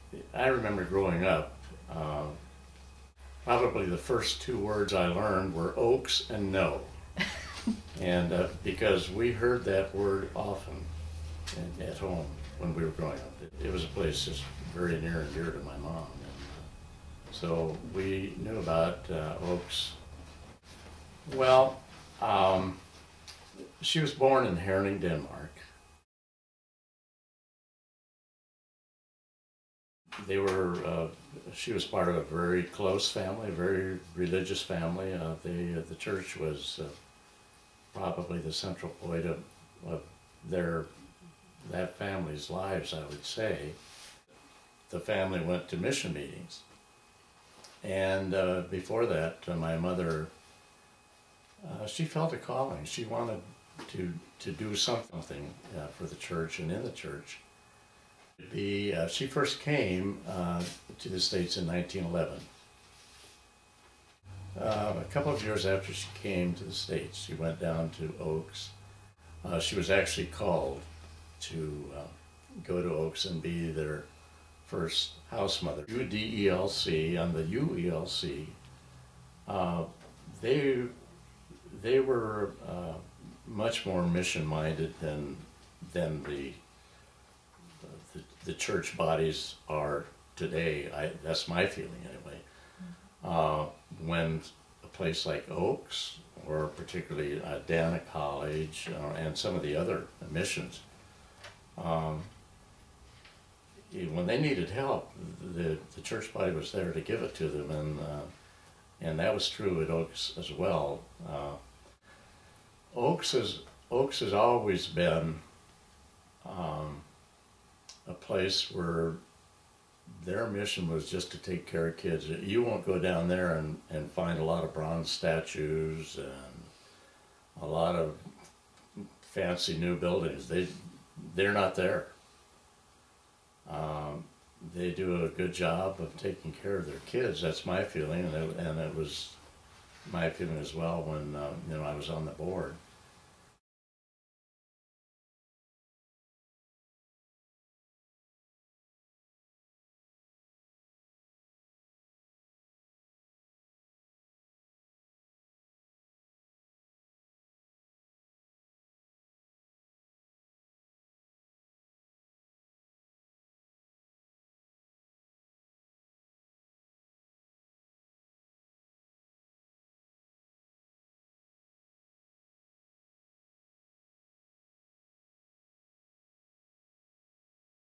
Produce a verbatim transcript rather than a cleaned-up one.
I remember growing up, uh, probably the first two words I learned were oaks and no. And uh, because we heard that word often in, at home when we were growing up. It, it was a place just very near and dear to my mom. And, uh, so we knew about uh, oaks. Well, um, she was born in Herning, Denmark. They were, uh, she was part of a very close family, a very religious family. Uh, they, uh, the church was uh, probably the central point of, of their, that family's lives, I would say. The family went to mission meetings. And uh, before that, uh, my mother, uh, she felt a calling. She wanted to, to do something uh, for the church and in the church. The, uh, she first came uh, to the States in nineteen eleven. Uh, a couple of years after she came to the States, she went down to Oaks. Uh, she was actually called to uh, go to Oaks and be their first house mother. U D E L C, on the U E L C, uh, they, they were uh, much more mission-minded than, than the The, the church bodies are today. I, that's my feeling anyway. Uh, when a place like Oaks, or particularly uh, Dana College, uh, and some of the other missions, um, when they needed help, the, the church body was there to give it to them, and, uh, and that was true at Oaks as well. Uh, Oaks, is, Oaks has always been um, a place where their mission was just to take care of kids. You won't go down there and, and find a lot of bronze statues and a lot of fancy new buildings. They, they're not there. Um, they do a good job of taking care of their kids. That's my feeling, and it, and it was my feeling as well when uh, you know, I was on the board.